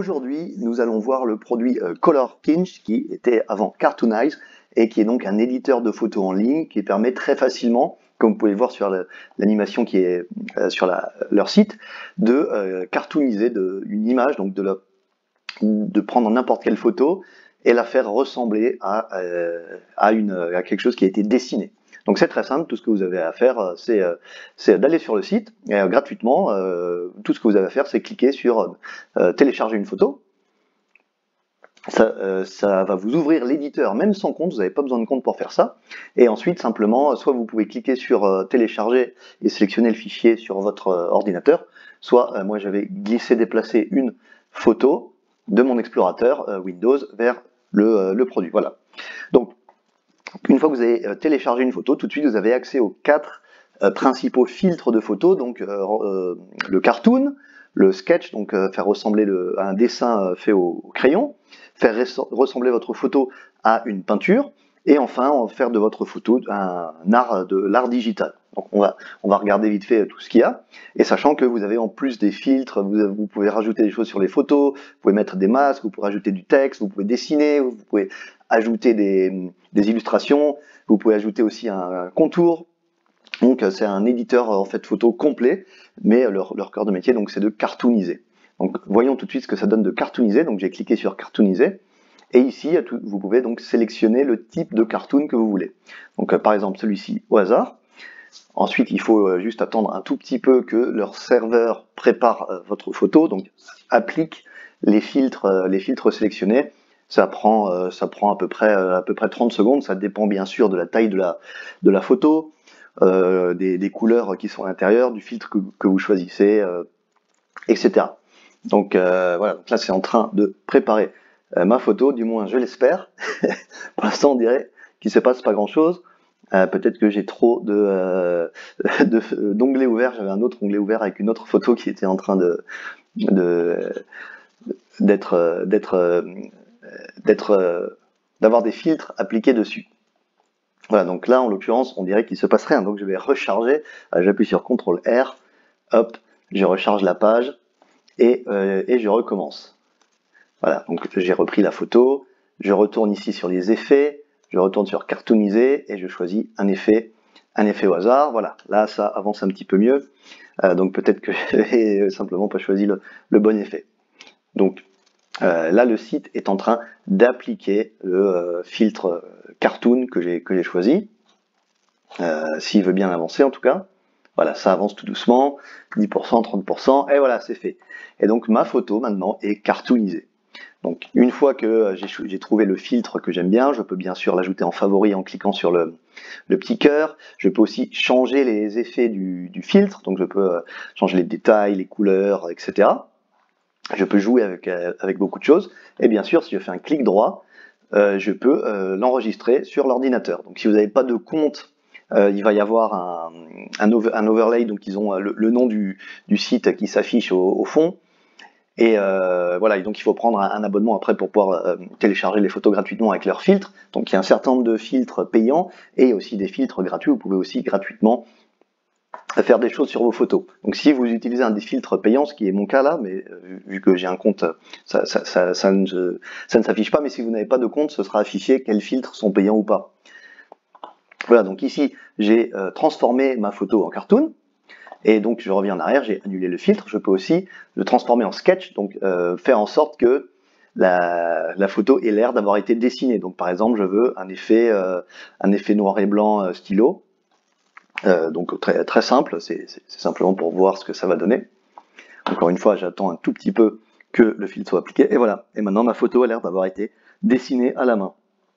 aujourd'hui, nous allons voir le produit Color Kinch, qui était avant Cartoonize, et qui est donc un éditeur de photos en ligne qui permet très facilement, comme vous pouvez le voir sur l'animation qui est sur leur site, de cartooniser une image, donc de prendre n'importe quelle photo et la faire ressembler à quelque chose qui a été dessiné. Donc c'est très simple, tout ce que vous avez à faire, c'est d'aller sur le site, et gratuitement, tout ce que vous avez à faire, c'est cliquer sur télécharger une photo. Ça va vous ouvrir l'éditeur, même sans compte, vous n'avez pas besoin de compte pour faire ça. Et ensuite, simplement, soit vous pouvez cliquer sur télécharger et sélectionner le fichier sur votre ordinateur, soit moi j'avais glissé, déplacé une photo de mon explorateur Windows vers le produit. Voilà. Donc, une fois que vous avez téléchargé une photo, tout de suite vous avez accès aux 4 principaux filtres de photos, donc le cartoon, le sketch, donc faire ressembler à un dessin fait au crayon, faire ressembler votre photo à une peinture, et enfin faire de votre photo de l'art digital. Donc on va regarder vite fait tout ce qu'il y a, et sachant que vous avez en plus des filtres, vous pouvez rajouter des choses sur les photos, vous pouvez mettre des masques, vous pouvez rajouter du texte, vous pouvez dessiner, vous pouvez ajouter des illustrations, vous pouvez ajouter aussi un contour. Donc c'est un éditeur en fait photo complet, mais leur cœur de métier donc c'est de cartooniser. Donc voyons tout de suite ce que ça donne de cartooniser. Donc j'ai cliqué sur cartooniser, et ici vous pouvez donc sélectionner le type de cartoon que vous voulez. Donc par exemple celui-ci au hasard. Ensuite il faut juste attendre un tout petit peu que leur serveur prépare votre photo, donc applique les filtres sélectionnés. Ça prend à peu près 30 secondes. Ça dépend bien sûr de la taille de la photo, des couleurs qui sont à l'intérieur, du filtre que vous choisissez, etc. Donc voilà, donc là c'est en train de préparer ma photo, du moins je l'espère. Pour l'instant on dirait qu'il ne se passe pas grand chose. Peut-être que j'ai trop d'onglets ouverts. J'avais un autre onglet ouvert avec une autre photo qui était en train d'avoir des filtres appliqués dessus. Voilà, donc là en l'occurrence on dirait qu'il se passe rien, donc je vais recharger. J'appuie sur CTRL R, hop, je recharge la page et je recommence. Voilà, donc j'ai repris la photo, je retourne ici sur les effets, je retourne sur cartooniser et je choisis un effet au hasard. Voilà, là ça avance un petit peu mieux, donc peut-être que j'ai simplement pas choisi le bon effet. Donc là le site est en train d'appliquer le filtre cartoon que j'ai choisi, s'il veut bien avancer en tout cas. Voilà, ça avance tout doucement, 10%, 30%, et voilà, c'est fait. Et donc ma photo maintenant est cartoonisée. Donc une fois que j'ai trouvé le filtre que j'aime bien, je peux bien sûr l'ajouter en favori en cliquant sur le petit cœur. Je peux aussi changer les effets du filtre, donc je peux changer les détails, les couleurs, etc. Je peux jouer avec beaucoup de choses. Et bien sûr, si je fais un clic droit, je peux l'enregistrer sur l'ordinateur. Donc si vous n'avez pas de compte, il va y avoir un overlay, donc ils ont le nom du site qui s'affiche au fond. Et voilà, et donc il faut prendre un abonnement après pour pouvoir télécharger les photos gratuitement avec leurs filtres. Donc il y a un certain nombre de filtres payants et aussi des filtres gratuits. Vous pouvez aussi gratuitement faire des choses sur vos photos. Donc si vous utilisez un des filtres payants, ce qui est mon cas là, mais vu que j'ai un compte, ça ne s'affiche pas, mais si vous n'avez pas de compte, ce sera affiché quels filtres sont payants ou pas. Voilà, donc ici j'ai transformé ma photo en cartoon, et donc je reviens en arrière, j'ai annulé le filtre. Je peux aussi le transformer en sketch, donc faire en sorte que la photo ait l'air d'avoir été dessinée. Donc par exemple je veux un effet noir et blanc stylo. Donc très, très simple, c'est simplement pour voir ce que ça va donner. Encore une fois, j'attends un tout petit peu que le filtre soit appliqué, et voilà. Et maintenant, ma photo a l'air d'avoir été dessinée à la main.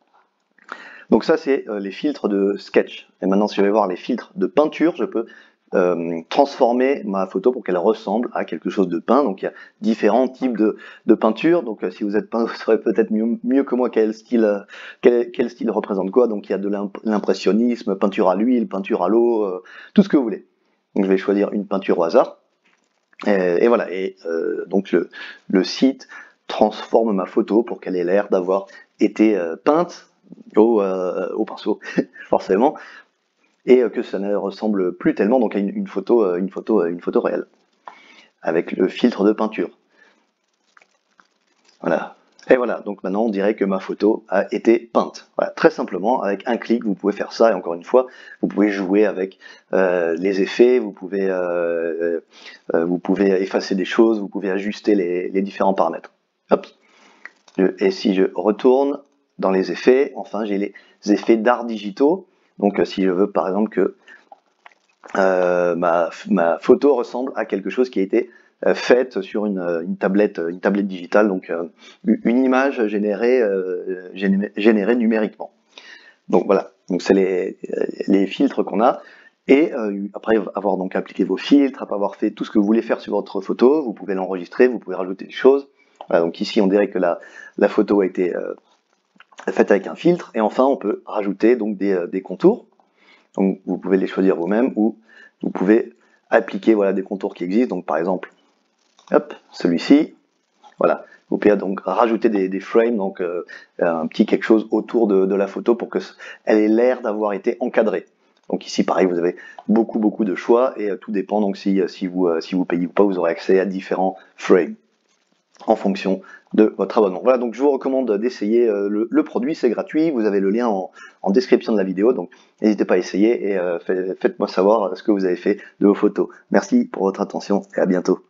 Donc ça, c'est les filtres de sketch. Et maintenant, si je vais voir les filtres de peinture, je peux transformer ma photo pour qu'elle ressemble à quelque chose de peint. Donc il y a différents types de peinture. Donc si vous êtes peintre, vous saurez peut-être mieux que moi quel style représente quoi. Donc il y a de l'impressionnisme, peinture à l'huile, peinture à l'eau, tout ce que vous voulez. Donc je vais choisir une peinture au hasard. Et voilà. Et donc le site transforme ma photo pour qu'elle ait l'air d'avoir été peinte au pinceau, forcément, et que ça ne ressemble plus tellement donc à une photo réelle, avec le filtre de peinture. Voilà. Et voilà, donc maintenant on dirait que ma photo a été peinte. Voilà, très simplement, avec un clic, vous pouvez faire ça, et encore une fois, vous pouvez jouer avec les effets, vous pouvez effacer des choses, vous pouvez ajuster les différents paramètres. Hop. Et si je retourne dans les effets, enfin j'ai les effets d'art digitaux. Donc si je veux par exemple que ma photo ressemble à quelque chose qui a été faite sur une tablette digitale, donc une image générée numériquement. Donc voilà, donc c'est les filtres qu'on a. Et après avoir donc appliqué vos filtres, après avoir fait tout ce que vous voulez faire sur votre photo, vous pouvez l'enregistrer, vous pouvez rajouter des choses. Voilà, donc ici on dirait que la photo a été faite avec un filtre. Et enfin on peut rajouter donc des contours. Donc vous pouvez les choisir vous-même ou vous pouvez appliquer voilà, des contours qui existent. Donc par exemple, hop, celui-ci, voilà. Vous pouvez donc rajouter des frames, donc un petit quelque chose autour de la photo pour qu'elle ait l'air d'avoir été encadrée. Donc ici, pareil, vous avez beaucoup de choix et tout dépend. Donc si vous payez ou pas, vous aurez accès à différents frames en fonction de votre abonnement. Voilà, donc je vous recommande d'essayer le produit, c'est gratuit, vous avez le lien en description de la vidéo, donc n'hésitez pas à essayer et faites-moi savoir ce que vous avez fait de vos photos. Merci pour votre attention et à bientôt.